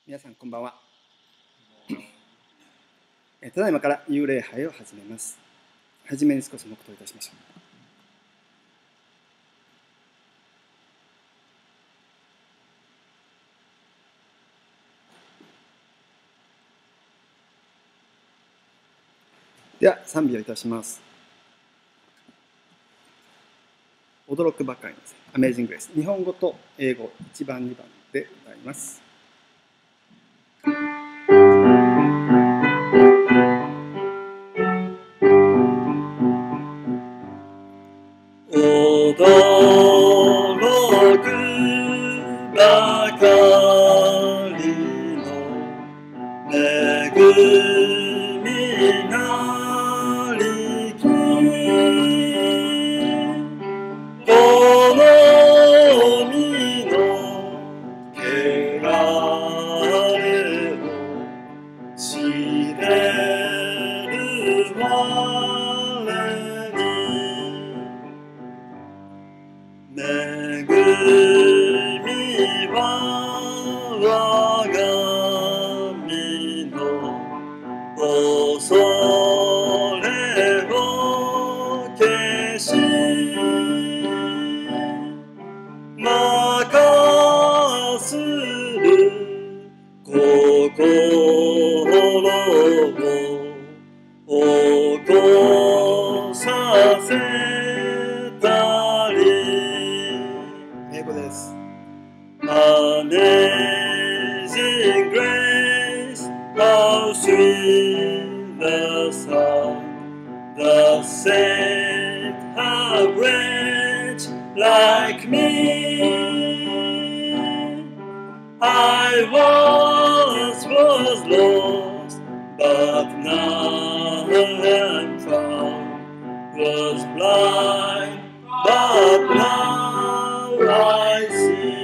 皆さんこんばんは。ただいまから幽霊杯を始めます。はじめに少し黙祷いたしましょう。では賛美をいたします。驚くばかりのアメージングレス、日本語と英語1番2番で歌います。 驚くばかりの恵みなりきこの身の汚れを知れる我に恵みは我が身の恐れを消し任する心を起こさせたり英語です。 Amazing grace, how sweet the sound, the saved a wretch like me. I once was lost, but now am found, was blind, but now I see.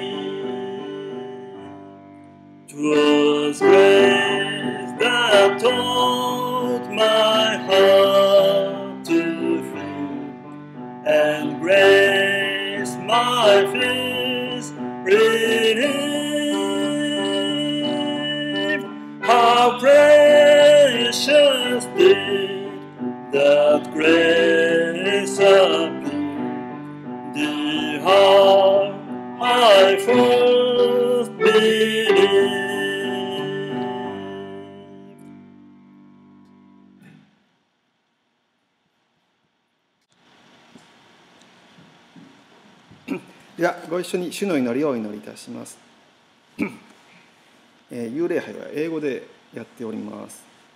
'Twas grace that taught my heart to fear, and grace my fears relieved. How precious did that grace appear, the heart I first believed. ではご一緒に主の祈りをお祈りいたします。幽霊杯は英語でやっております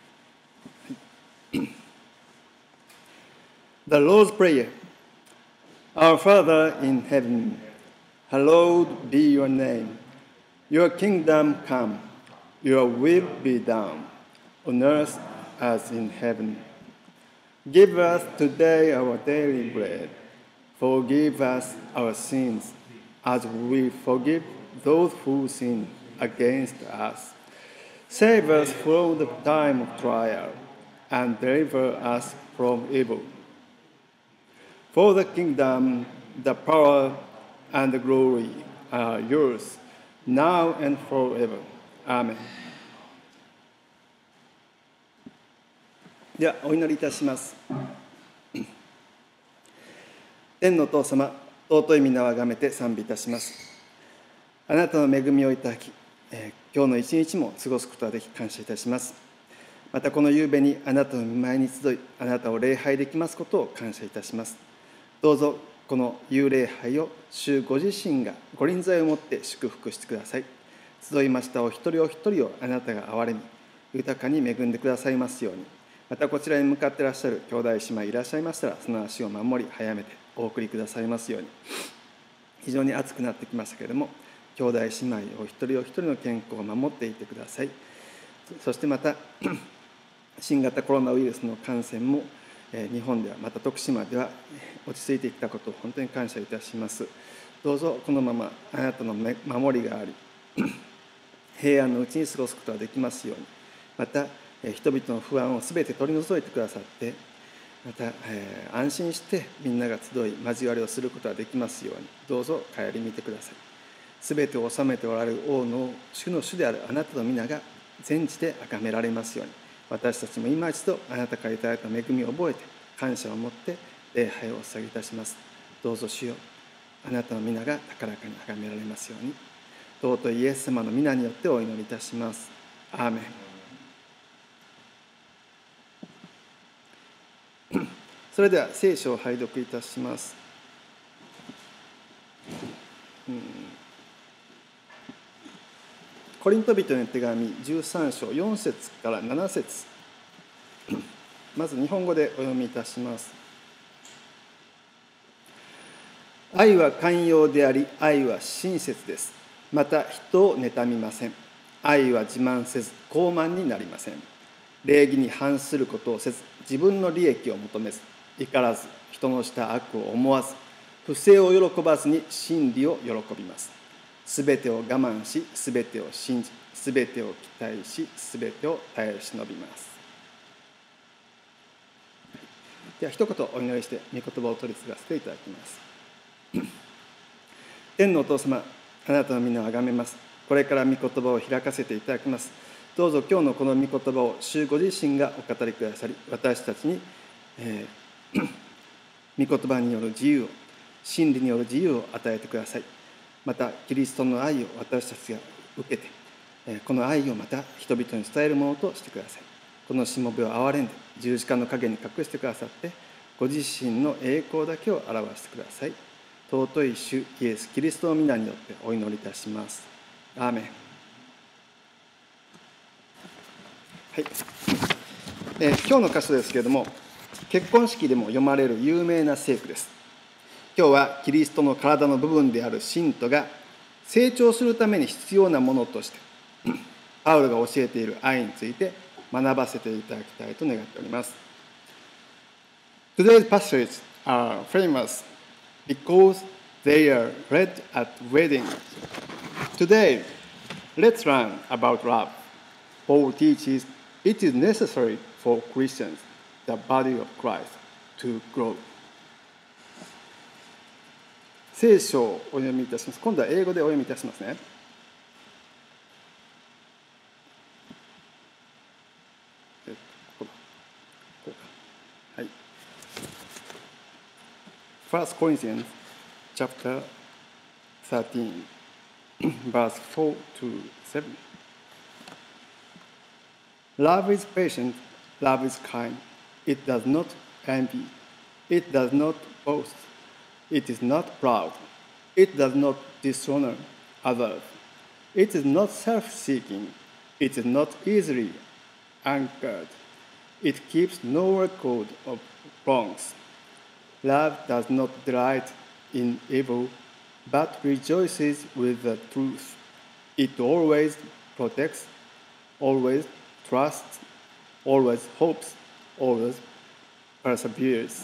。The Lord's Prayer. Our Father in heaven, hallowed be your name. Your kingdom come, your will be done, on earth as in heaven. Give us today our daily bread. Forgive us our sins, as we forgive those who sin against us. Save us from the time of trial, and deliver us from evil. For the kingdom, the power, and the glory are yours, now and forever. Amen. ではお祈りいたします。天のお父様、尊い皆をあがめて賛美いたします。あなたの恵みをいただき、今日の一日も過ごすことができ感謝いたします。またこの夕べにあなたの御前に集い、あなたを礼拝できますことを感謝いたします。どうぞこの幽霊杯を主ご自身がご臨在をもって祝福してください。集いましたお一人お一人をあなたが憐れみ、豊かに恵んでくださいますように。またこちらに向かっていらっしゃる兄弟姉妹いらっしゃいましたら、その足を守り早めてお送りくださいますように。非常に暑くなってきましたけれども、兄弟姉妹お一人お一人の健康を守っていてください。そしてまた新型コロナウイルスの感染も日本ではまた徳島では落ち着いてきたことを本当に感謝いたします。どうぞこのままあなたの守りがあり平安のうちに過ごすことができますように。また人々の不安をすべて取り除いてくださって、また安心してみんなが集い交わりをすることができますように、どうぞ顧みてください。 すべてを治めておられる王の主の主であるあなたの皆が全じて崇められますように、私たちも今一度あなたからいただいた恵みを覚えて感謝を持って礼拝をお捧げいたします。どうぞ主よ、あなたの皆が高らかに崇められますように、尊いイエス様の皆によってお祈りいたします。アーメン。それでは聖書を拝読いたします。コリント人への手紙13章4節から7節まず日本語でお読みいたします。愛は寛容であり、愛は親切です。また人を妬みません。愛は自慢せず傲慢になりません。礼儀に反することをせず、自分の利益を求めず、怒らず、人のした悪を思わず、不正を喜ばずに真理を喜びます。すべてを我慢し、すべてを信じ、すべてを期待し、すべてを耐え忍びます。では一言お祈りして御言葉を取り継がせていただきます。天のお父様、あなたの皆をあがめます。これから御言葉を開かせていただきます。どうぞ今日のこの御言葉を主ご自身がお語りくださり、私たちに、御言葉による自由を、真理による自由を与えてください。またキリストの愛を私たちが受けて、この愛をまた人々に伝えるものとしてください。このしもべを憐れんで十字架の陰に隠してくださって、ご自身の栄光だけを表してください。尊い主イエス・キリストの皆によってお祈りいたします。アーメン。はい。今日の箇所ですけれども、結婚式でも読まれる有名な聖句です。今日はキリストの体の部分である信徒が成長するために必要なものとしてパウロが教えている愛について学ばせていただきたいと願っております。Today's passages are famous because they are read at weddings. Today, let's learn about love. Paul teaches it is necessary for Christians, the body of Christ, to grow. 聖書をお読みいたします。今度は英語でお読みいたしますね。はい。1 Corinthians chapter 13, verse 4 to 7. Love is patient, love is kind. It does not envy. It does not boast. It is not proud. It does not dishonor others. It is not self-seeking. It is not easily angered. It keeps no record of wrongs. Love does not delight in evil, but rejoices with the truth. It always protects, always trusts, always hopes, always perseveres.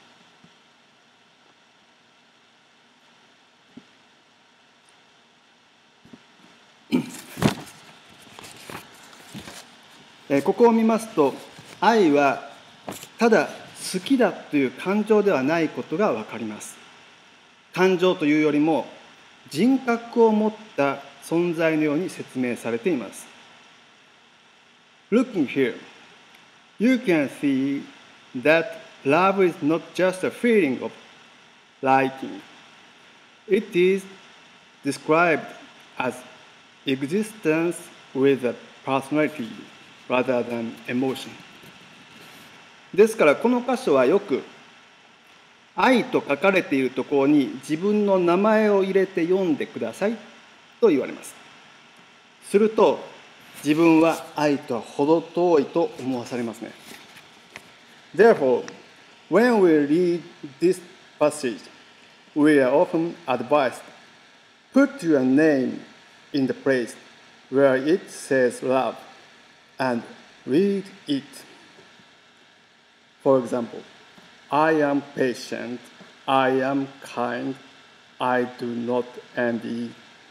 ここを見ますと、愛はただ好きだという感情ではないことが分かります。感情というよりも人格を持った存在のように説明されています。Looking here, you can see that love is not just a feeling of liking. It is described as existence with a personality rather than emotion. ですからこの箇所はよく愛と書かれているところに自分の名前を入れて読んでくださいと言われます。すると自分は愛とは程遠いと思わされますね。Therefore, when we read this passage, we are often advised, put your name in the place where it says love and read it. For example, I am patient, I am kind, I do not envy.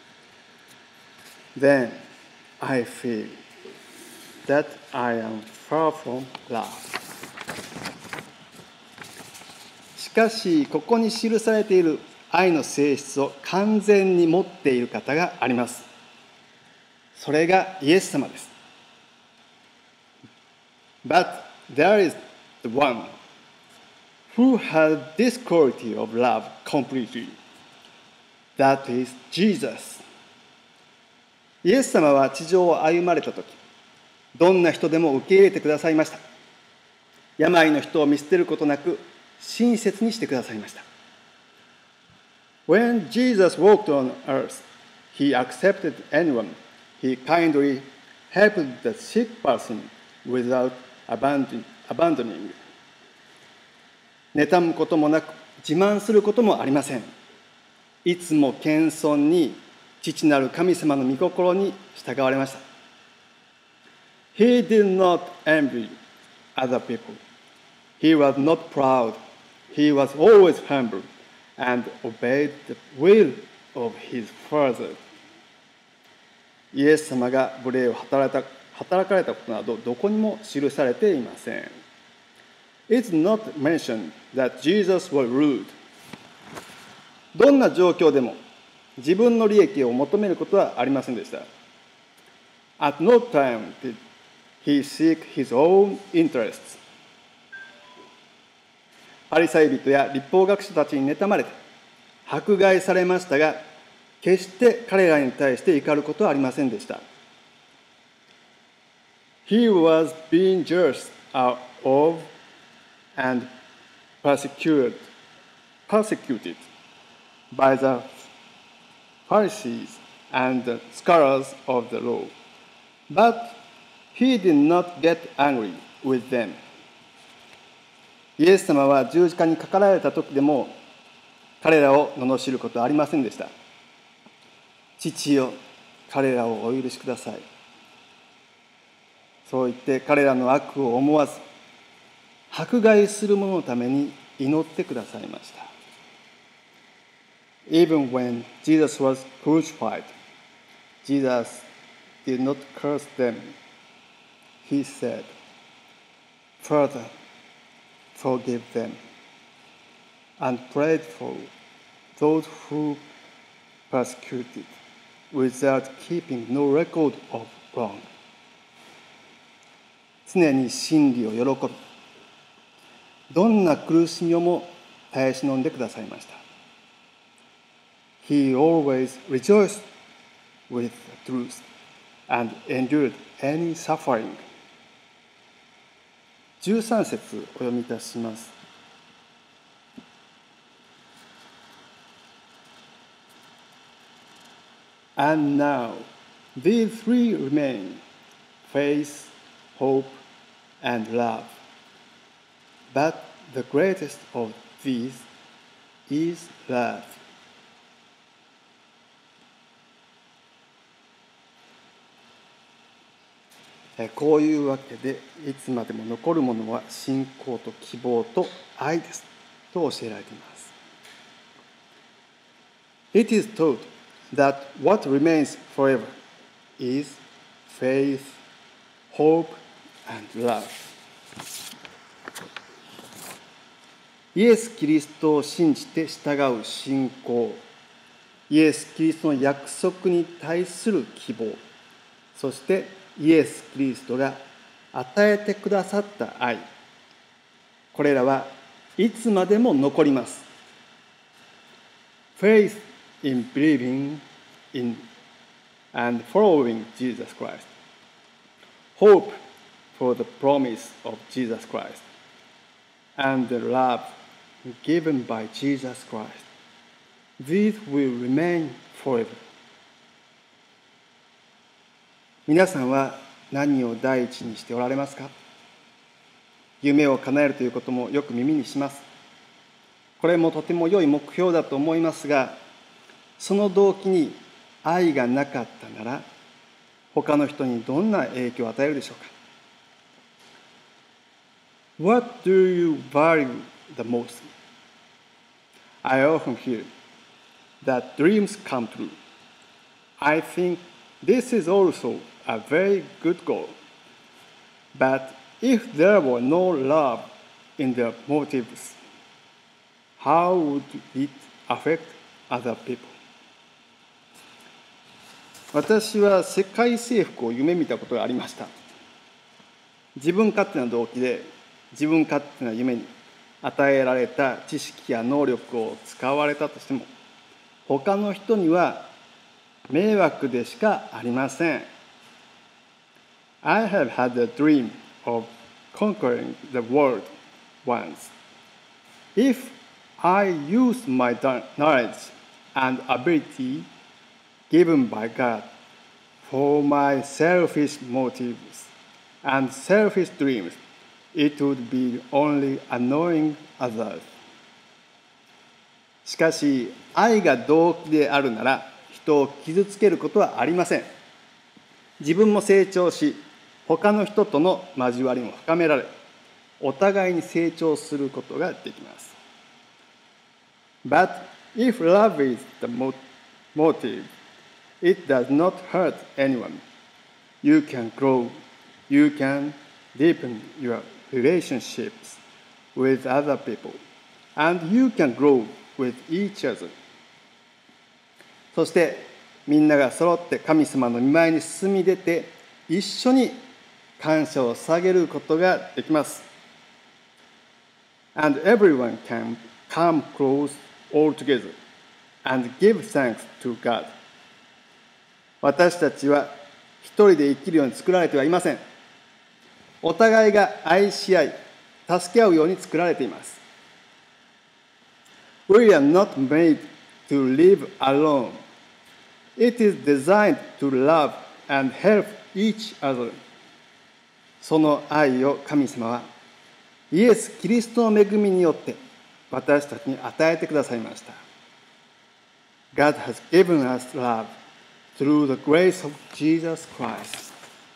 Then I feel that I am far from love. しかし、ここに記されている愛の性質を完全に持っている方があります。それがイエス様です。But there is the one who has this quality of love completely. That is Jesus. イエス様は地上を歩まれたとき、どんな人でも受け入れてくださいました。病の人を見捨てることなく、親切にしてくださいました。When Jesus walked on earth, he accepted anyone. He kindly helped the sick person without abandoning. 妬むこともなく、自慢することもありません。いつも謙遜に、父なる神様の御心に従われました。He did not envy other people. He was not proud. He was always humble and obeyed the will of his Father. イエス様が無礼を働かれたことなどどこにも記されていません。It's not mentioned that Jesus was rude. どんな状況でも自分の利益を求めることはありませんでした。At no time did he seek his own interests. パリサイ人や律法学者たちに妬まれて迫害されましたが、決して彼らに対して怒ることはありませんでした。He was being jealous of and persecuted by the Pharisees and the scholars of the law, but he did not get angry with them. イエス様は十字架にかかられた時でも彼らを罵ることはありませんでした。父よ、彼らをお許しください。そう言って彼らの悪を思わず、迫害する者のために祈ってくださいました。Even when Jesus was crucified, Jesus did not curse them. He said, Father, forgive them, and prayed for those who persecuted, without keeping no record of wrong. 常に真理を喜び、どんな苦しみをも耐え忍んでくださいました。He always rejoiced with the truth and endured any suffering. 13節お読みいたします。And now, these three remain: faith, hope, and love. But the greatest of these is love. こういうわけで、いつまでも残るものは信仰と希望と愛ですと教えられています。It is taught that what remains forever is faith, hope, and love. イエス・キリストを信じて従う信仰、イエス・キリストの約束に対する希望、そしてイエス・キリストが与えてくださった愛、これらはいつまでも残ります。Faith in believing in and following Jesus Christ. Hope for the promise of Jesus Christ. And the love given by Jesus Christ. These will remain forever. 皆さんは何を第一にしておられますか？夢を叶えるということもよく耳にします。これもとても良い目標だと思いますが、その動機に愛がなかったなら、他の人にどんな影響を与えるでしょうか？ What do you value the most? I often hear that dreams come true. I think this is also a very good goal. But if there were no love in their motives, how would it affect other people. 私は世界征服を夢見たことがありました。自分勝手な動機で自分勝手な夢に与えられた知識や能力を使われたとしても、他の人には迷惑でしかありません。I have had a dream of conquering the world once. If I use my knowledge and ability given by God for my selfish motives and selfish dreams, it would be only annoying others. しかし、愛が動機であるなら、人を傷つけることはありません。自分も成長し、他の人との交わりも深められ、お互いに成長することができます。But if love is the motive, it does not hurt anyone. You can grow, you can deepen your relationships with other people, and you can grow with each other. そしてみんなが揃って神様の御前に進み出て一緒に感謝を捧げることができます。And everyone can come close all together and give thanks to God. 私たちは一人で生きるように作られてはいません。お互いが愛し合い、助け合うように作られています。We are not made to live alone. It is designed to love and help each other. その愛を神様はイエス・キリストの恵みによって私たちに与えてくださいました。God has given us love through the grace of Jesus Christ.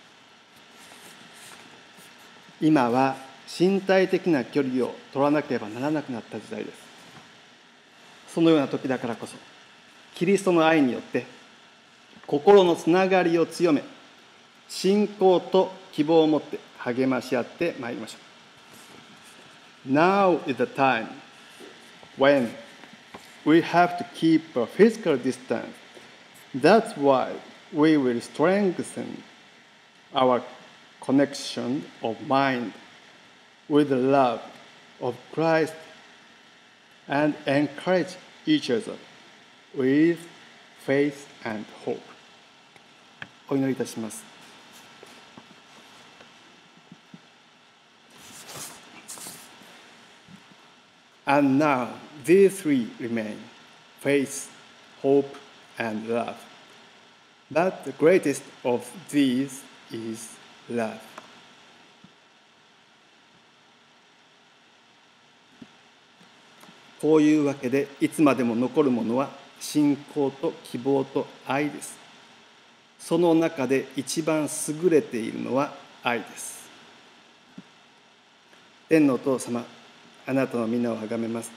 今は身体的な距離を取らなければならなくなった時代です。そのような時だからこそ、キリストの愛によって心のつながりを強め、信仰と希望を持って励まし合ってまいりましょう。Now is the time when we have to keep a physical distance. That's why we will strengthen our connection of mind with the love of Christ and encourage each other with faith and hope. お祈りいたします。And now these three remain: faith, hope, and love. But the greatest of these is love. こういうわけでいつまでも残るものは信仰と希望と愛です。その中で一番優れているのは愛です。天のお父様、あなたの皆をあがめます。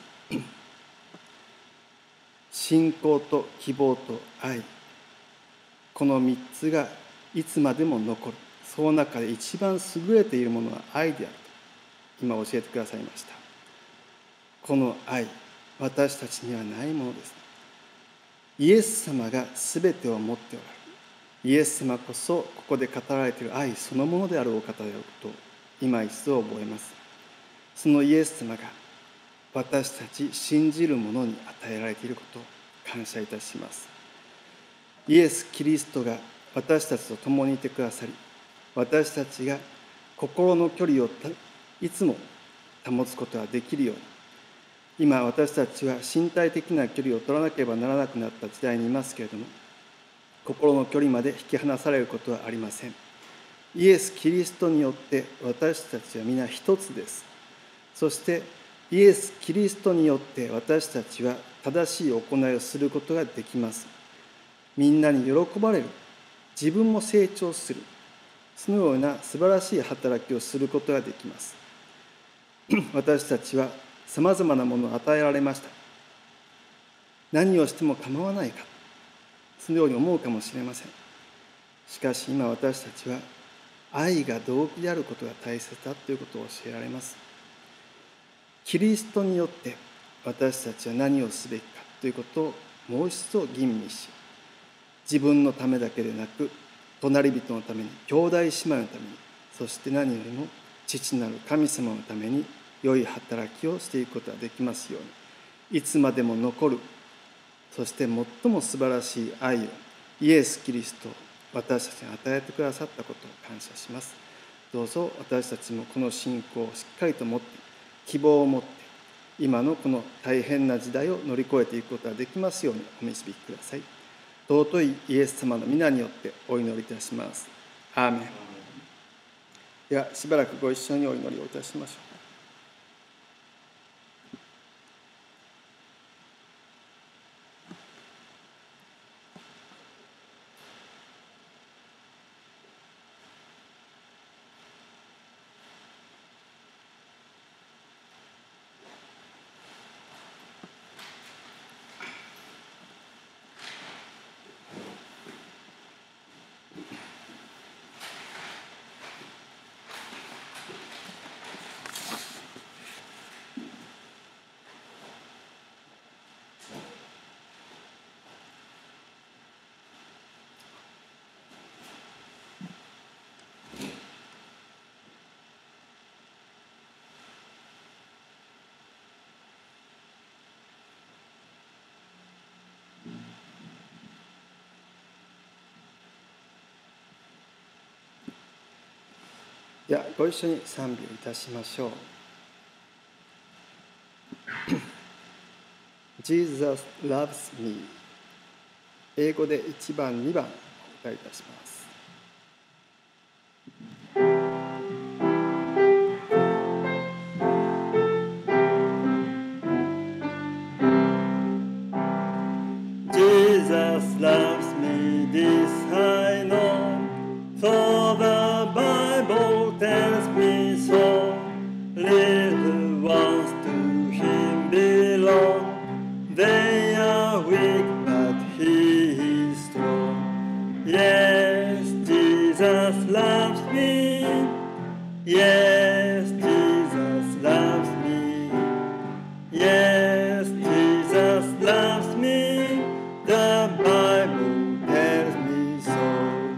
信仰と希望と愛、この3つがいつまでも残る。その中で一番優れているものは愛であると今教えてくださいました。この愛、私たちにはないものです。イエス様が全てを持っておられる。イエス様こそここで語られている愛そのものであるお方であることを今一度覚えます。そのイエス様が私たち信じる者に与えられていることを感謝いたします。イエス・キリストが私たちと共にいてくださり、私たちが心の距離をいつも保つことができるように、今私たちは身体的な距離を取らなければならなくなった時代にいますけれども、心の距離まで引き離されることはありません。イエス・キリストによって私たちは皆一つです。そしてイエス・キリストによって私たちは正しい行いをすることができます。みんなに喜ばれる、自分も成長する、そのような素晴らしい働きをすることができます。私たちはさまざまなものを与えられました。何をしても構わないか、そのように思うかもしれません。しかし今私たちは愛が動機であることが大切だということを教えられます。キリストによって私たちは何をすべきかということをもう一度吟味し、自分のためだけでなく隣人のために、兄弟姉妹のために、そして何よりも父なる神様のために良い働きをしていくことができますように、いつまでも残る、そして最も素晴らしい愛をイエス・キリストを私たちに与えてくださったことを感謝します。どうぞ私たちもこの信仰をしっかりと持って、希望を持って、今のこの大変な時代を乗り越えていくことができますようにお導きください。尊いイエス様の皆によってお祈りいたします。アーメン。ではしばらくご一緒にお祈りをいたしましょう。ではご一緒に賛美をいたしましょう。Jesus loves me。英語で1番、2番お歌いいたします。 Jesus loves me, this I know, for the Bible tells me so. Little ones to him belong, they are weak but he is strong. Yes, Jesus loves me, yes, Jesus loves me, yes, Jesus loves me, the Bible tells me so.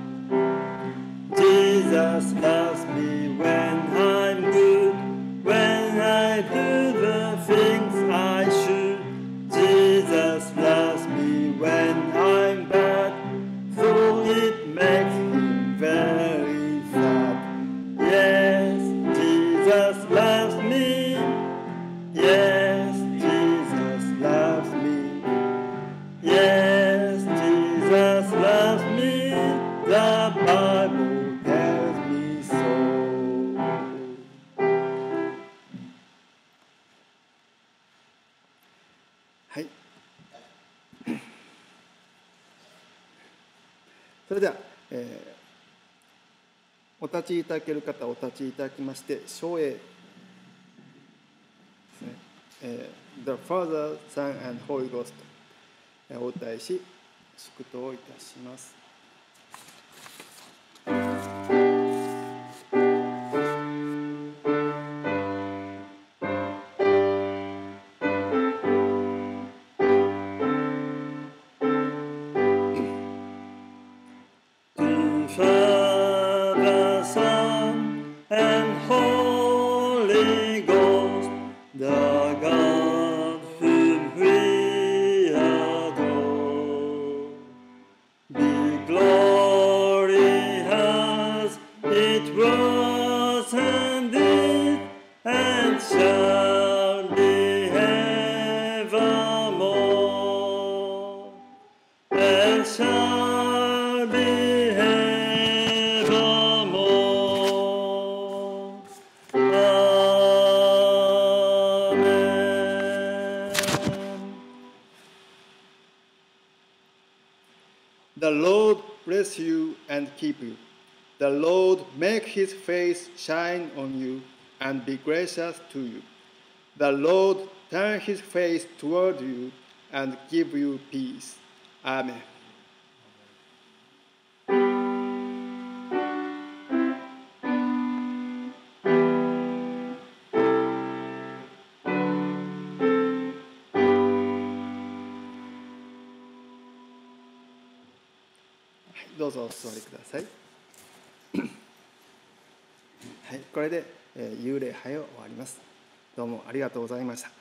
Jesus loves me when I'm good, when I do the things I should. Jesus loves me when I'm bad, though it makes him very sad. Yes, Jesus loves me, yes, Jesus loves me, yes, Jesus loves me, the Bible tells me so. はい。それでは、お立ちいただける方お立ちいただきまして、唱詠ですね、The Father, Son and Holy Ghost お歌いし、祝祷をいたします。 Father, Son, and Holy Ghost, the God whom we adore. Be glory as it was and is, and shall be evermore, and shall be evermore. Amen. The Lord bless you and keep you. The Lord make his face shine on you and be gracious to you. The Lord turn his face toward you and give you peace. Amen. どうぞお座りください。はい、これで、幽霊拝を終わります。どうもありがとうございました。